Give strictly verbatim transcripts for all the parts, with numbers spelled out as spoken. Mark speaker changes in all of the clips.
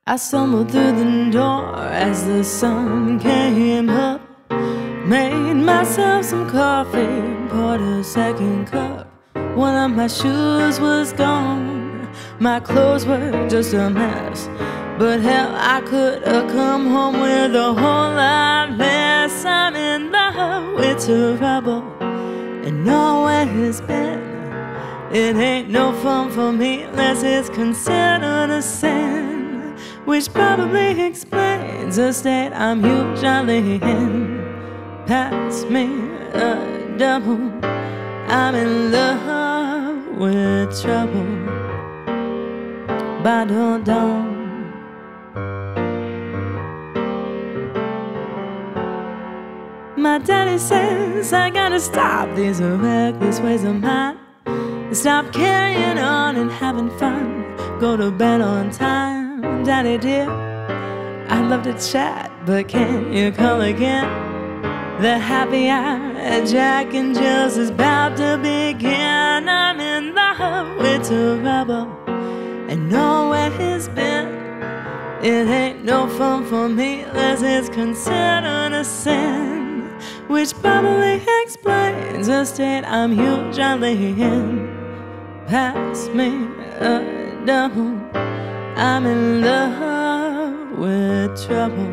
Speaker 1: I stumbled through the door as the sun came up. Made myself some coffee, poured a second cup. One of my shoes was gone, my clothes were just a mess. But hell, I could have come home with a whole lot less. I'm in love with trouble and know where it's been. It ain't no fun for me unless it's considered a sin, which probably explains the state I'm usually in. Pass me a double, I'm in love with trouble. Ba-dum-dum. My daddy says I gotta stop these reckless ways of mine, stop carrying on and having fun, go to bed on time. Daddy dear, I'd love to chat, but can you call again? The happy hour, Jack and Jill's is about to begin. I'm in love with trouble and know where it's been. It ain't no fun for me unless it's considered a sin, which probably explains the state I'm usually in. Pass me a double, I'm in love with trouble.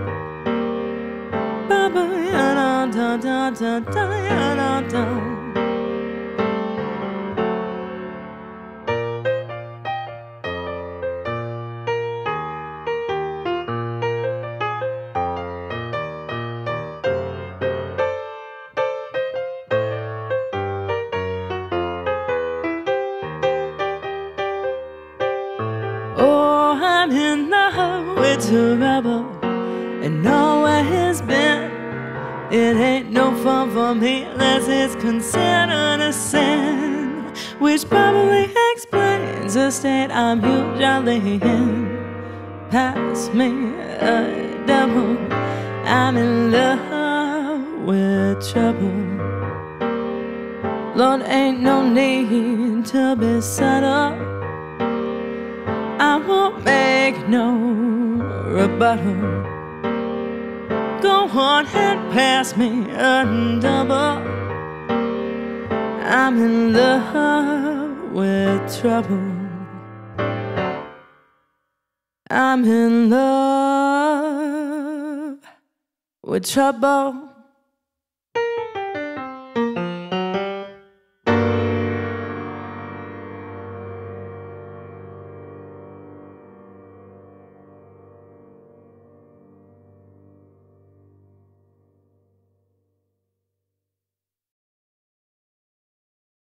Speaker 1: Oh, I'm in love with trouble and know where it's been. It ain't no fun for me unless it's considered a sin, which probably explains the state I'm usually in. Pass me a double, I'm in love with trouble. Lord, ain't no need to be subtle, I won't make no rebuttal. Go on and pass me a double, I'm in love with trouble. I'm in love with trouble.